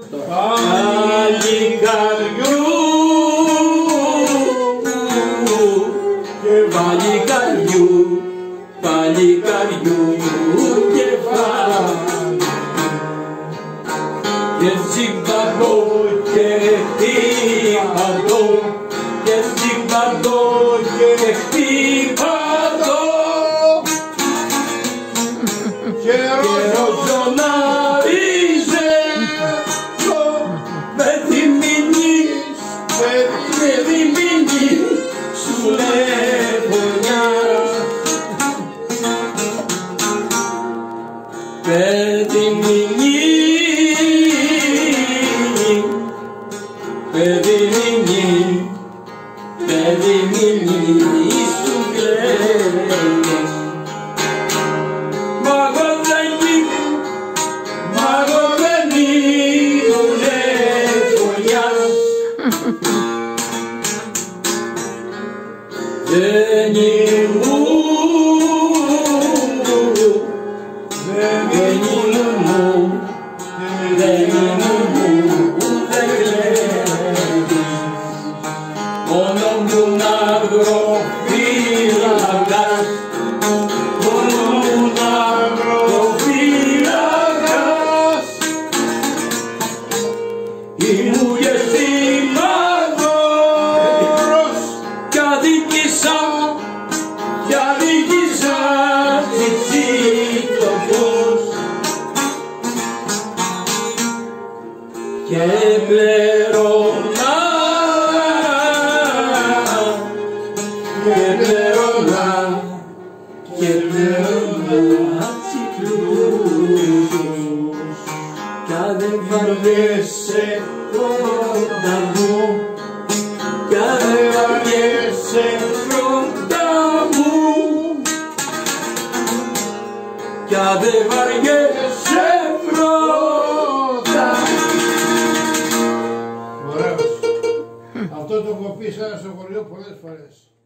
Παλικαριού κεφάλι και συμπαντώ και χτύπαντο και συμπαντώ και χτύπαντο και ροζοναρίζε με τη μηνύ σου λεβονιά παιδί μηνύ σου κλαίγες μαγωμένη ο λεφωνιάς δεν μόνο μου να βρω φύλακας, μόνο μου να βρω φύλακας. Ήμουν και σημαδός κι αδίκησα τσιτσίτοπος και πλέρωνα τσικλούς κι αν δεν βαριέσαι πρώτα μου κι αν δεν βαριέσαι πρώτα μου κι αν δεν βαριέσαι πρώτα. Ωραίος. Αυτό το έχω πει σε ένα σχολείο πολλές φορές.